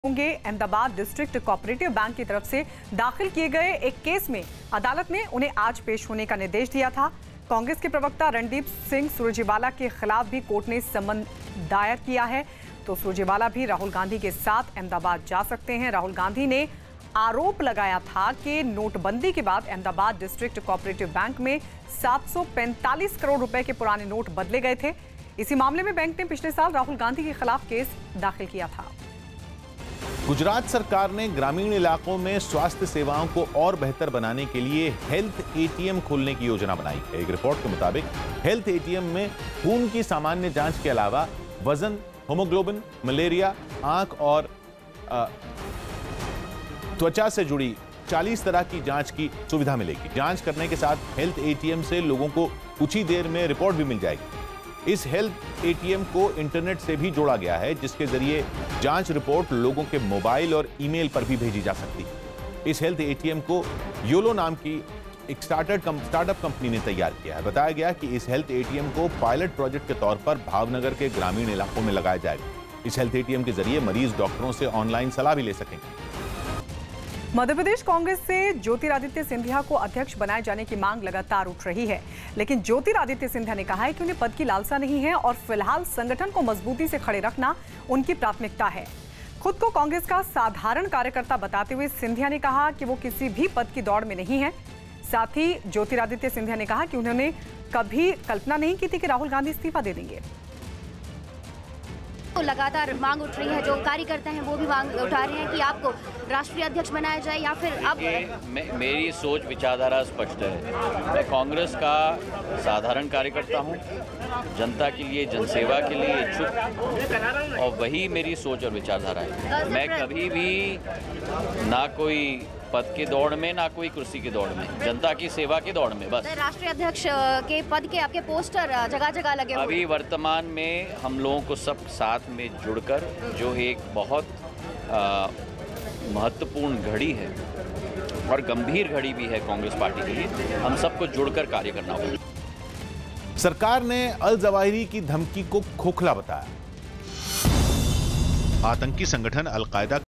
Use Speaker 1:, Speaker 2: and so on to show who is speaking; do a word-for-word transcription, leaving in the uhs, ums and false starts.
Speaker 1: होंगे। Ahmedabad district cooperative bank की तरफ से दाखिल किए गए एक केस में अदालत ने उन्हें आज पेश होने का निर्देश दिया था। कांग्रेस के प्रवक्ता रणदीप सिंह सुरजेवाला के खिलाफ भी कोर्ट ने समन दायर किया है, तो सुरजेवाला भी राहुल गांधी के साथ अहमदाबाद जा सकते हैं। राहुल गांधी ने आरोप लगाया था कि नोटबंदी के बाद अहमदाबाद डिस्ट्रिक्ट कोऑपरेटिव बैंक में सात सौ पैंतालीस करोड़ रुपए के पुराने नोट बदले गए थे। इसी मामले में बैंक ने पिछले साल राहुल गांधी के खिलाफ केस दाखिल किया था।
Speaker 2: गुजरात सरकार ने ग्रामीण इलाकों में स्वास्थ्य सेवाओं को और बेहतर बनाने के लिए हेल्थ एटीएम खोलने की योजना बनाई है। एक रिपोर्ट के मुताबिक हेल्थ एटीएम में खून की सामान्य जांच के अलावा वजन, हीमोग्लोबिन, मलेरिया, आंख और आ, त्वचा से जुड़ी चालीस तरह की जांच की सुविधा मिलेगी। जांच करने के साथ हेल्थ एटीएम से लोगों को कुछ ही देर में रिपोर्ट भी मिल जाएगी। इस हेल्थ एटीएम को इंटरनेट से भी जोड़ा गया है, जिसके जरिए जांच रिपोर्ट लोगों के मोबाइल और ईमेल पर भी भेजी जा सकती है। इस हेल्थ एटीएम को योलो नाम की एक स्टार्टअप स्टार्टअप कंपनी ने तैयार किया है। बताया गया कि इस हेल्थ एटीएम को पायलट प्रोजेक्ट के तौर पर भावनगर के ग्रामीण इलाकों में लगाया जाएगा। इस हेल्थ एटीएम के जरिए मरीज डॉक्टरों से ऑनलाइन सलाह भी ले सकेंगे।
Speaker 1: मध्य प्रदेश कांग्रेस से ज्योतिरादित्य सिंधिया को अध्यक्ष बनाए जाने की मांग लगातार उठ रही है, लेकिन ज्योतिरादित्य सिंधिया ने कहा है कि उन्हें पद की लालसा नहीं है और फिलहाल संगठन को मजबूती से खड़े रखना उनकी प्राथमिकता है। खुद को कांग्रेस का साधारण कार्यकर्ता बताते हुए सिंधिया ने कहा कि वो किसी भी पद की दौड़ में नहीं है। साथ ही ज्योतिरादित्य सिंधिया ने कहा कि उन्होंने कभी कल्पना नहीं की थी कि राहुल गांधी इस्तीफा दे देंगे।
Speaker 3: तो लगातार मांग उठ रही है, जो कार्यकर्ता हैं वो भी मांग उठा रहे हैं कि आपको राष्ट्रीय अध्यक्ष बनाया जाए या फिर अब
Speaker 4: मे, मेरी सोच विचारधारा स्पष्ट है। मैं कांग्रेस का साधारण कार्यकर्ता हूं, जनता के लिए, जनसेवा के लिए इच्छुक, और वही मेरी सोच और विचारधारा है। मैं कभी भी ना कोई पद की दौड़ में, ना कोई कुर्सी की दौड़ में, जनता की सेवा की दौड़ में बस।
Speaker 3: राष्ट्रीय अध्यक्ष के पद के आपके पोस्टर जगह जगह लगे हुए।
Speaker 4: अभी वर्तमान में हम लोगों को सब साथ में जुड़कर, जो एक बहुत आ, महत्वपूर्ण घड़ी है और गंभीर घड़ी भी है कांग्रेस पार्टी के लिए, हम सबको जुड़कर कार्य करना होगा।
Speaker 2: सरकार ने अल जवाहिरी की धमकी को खोखला बताया। आतंकी संगठन अल कायदा